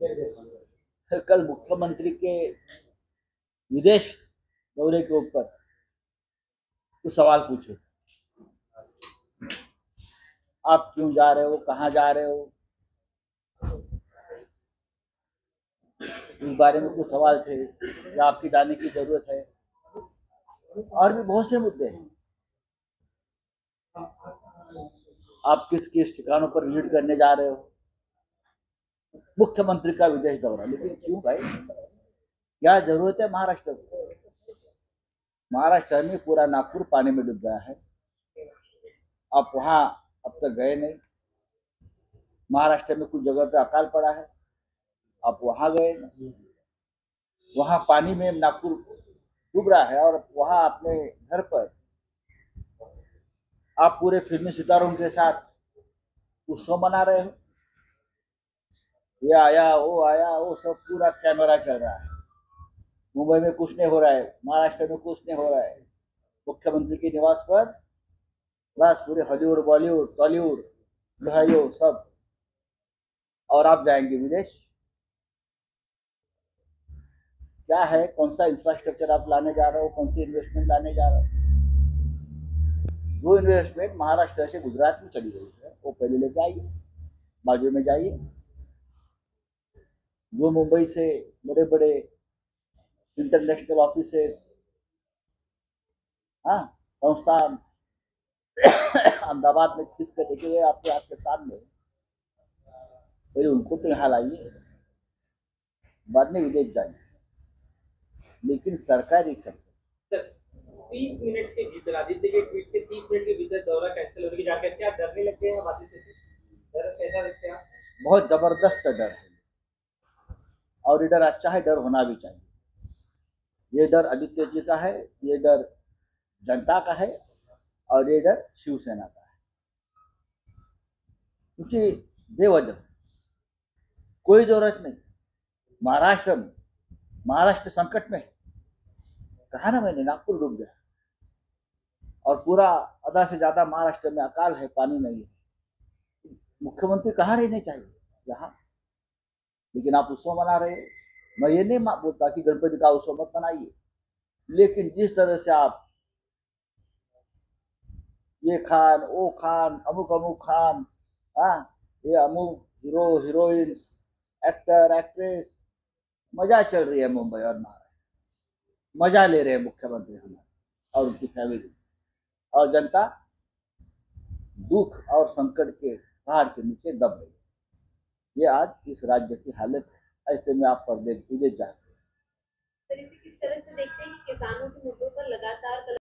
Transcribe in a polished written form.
कल मुख्यमंत्री के विदेश दौरे के ऊपर कुछ सवाल पूछे। आप क्यों जा रहे हो, कहाँ जा रहे हो, इस बारे में कुछ सवाल थे या आपकी जाने की जरूरत है, और भी बहुत से मुद्दे हैं। आप किस किस ठिकानों पर विजिट करने जा रहे हो, मुख्यमंत्री का विदेश दौरा, लेकिन क्यों भाई, क्या जरूरत है महाराष्ट्र को? महाराष्ट्र में पूरा नागपुर पानी में डूब गया है। आप वहां अब तक गए नहीं। महाराष्ट्र में कुछ जगह पे अकाल पड़ा है, आप वहां गए नहीं। वहां पानी में नागपुर डूब रहा है और वहां अपने घर पर आप पूरे फिल्मी सितारों के साथ उत्सव मना रहे हो। ये आया वो सब पूरा कैमरा चल रहा है। मुंबई में कुछ नहीं हो रहा है, महाराष्ट्र में कुछ नहीं हो रहा है। मुख्यमंत्री के निवास पर बस पूरे हॉलीवुड, बॉलीवुड, टॉलीवुड, भाइयों सब, और आप जाएंगे विदेश। क्या है, कौन सा इंफ्रास्ट्रक्चर आप लाने जा रहे हो, कौन सी इन्वेस्टमेंट लाने जा रहे हो? वो इन्वेस्टमेंट महाराष्ट्र से गुजरात में चली गई है, वो पहले लेके आइए, बाजू में जाइए। जो मुंबई से बड़े बड़े इंटरनेशनल ऑफिसेस, हाँ, संस्थान अहमदाबाद में खींच कर देखे गए आपके सामने, पहले उनको तो यहाँ लाइए, बाद में विदेश जाइए, लेकिन सरकारी खर्च। 30 मिनट के भीतर, आदित्य के ट्वीट के 30 मिनट के भीतर दौरा कैंसिल होने की जानकारी, क्या डरने लगते हैं आदित्य से? डर कैसा लगते हैं आप? बहुत जबरदस्त डर है, और ये डर अच्छा है, डर होना भी चाहिए। ये डर आदित्य जी का है, ये डर जनता का है, और ये डर शिवसेना का है। क्योंकि बेवजह कोई जरूरत नहीं। महाराष्ट्र में, महाराष्ट्र संकट में, कहा ना मैंने, नागपुर डूब गया और पूरा आधा से ज्यादा महाराष्ट्र में अकाल है, पानी नहीं है। मुख्यमंत्री कहाँ रहने चाहिए? यहाँ। लेकिन आप उत्सव मना रहे हो। मैं ये नहीं बोलता कि गणपति का उत्सव मत मनाइए, लेकिन जिस तरह से आप ये खान, वो खान, अमुक अमुक खान, हाँ, ये अमुक हीरो हीरोइंस, एक्टर एक्ट्रेस, मजा चल रही है मुंबई और महाराष्ट्र, मजा ले रहे हैं मुख्यमंत्री हमारे और उनकी फैमिली, और जनता दुख और संकट के पहाड़ के नीचे दब गई। ये आज इस राज्य की हालत है। ऐसे में आप विदेश जाते हैं। किस तरह से देखते हैं कि किसानों के मुद्दों पर लगातार